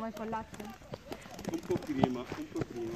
come il collazzo? Un po' prima, un po' prima.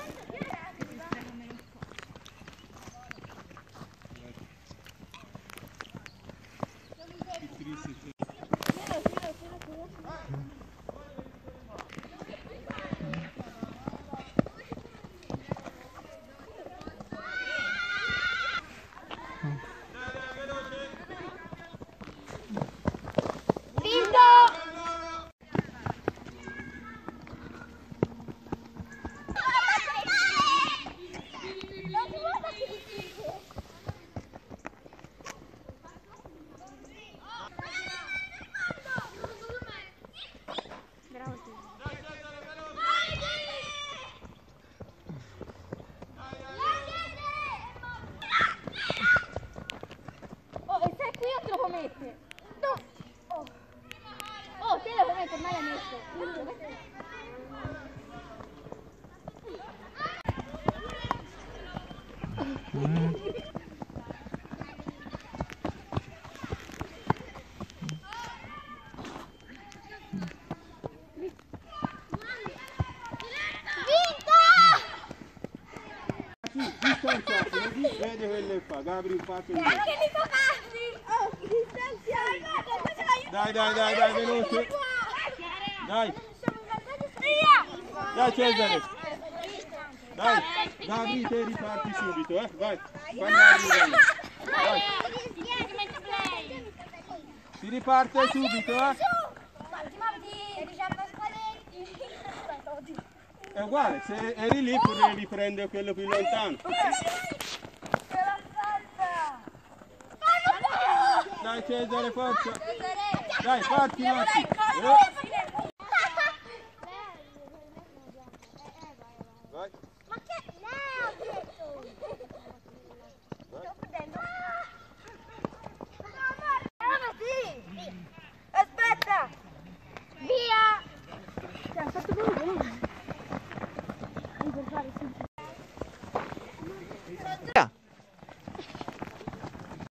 Oh, te lo puoi mettere, mai l'ha messo. Vedi quelle fa, Gabri infatti. Anche Nico Gabri! Oh, distanziato! Dai, veloce. Dai. Dai Cesare. Dai, Gabri te riparti subito, vai. Vai. Si riparte subito, È uguale, se eri lì potevi prendere quello più lontano. Dai Cesare, forza! Dai, parti, Matti!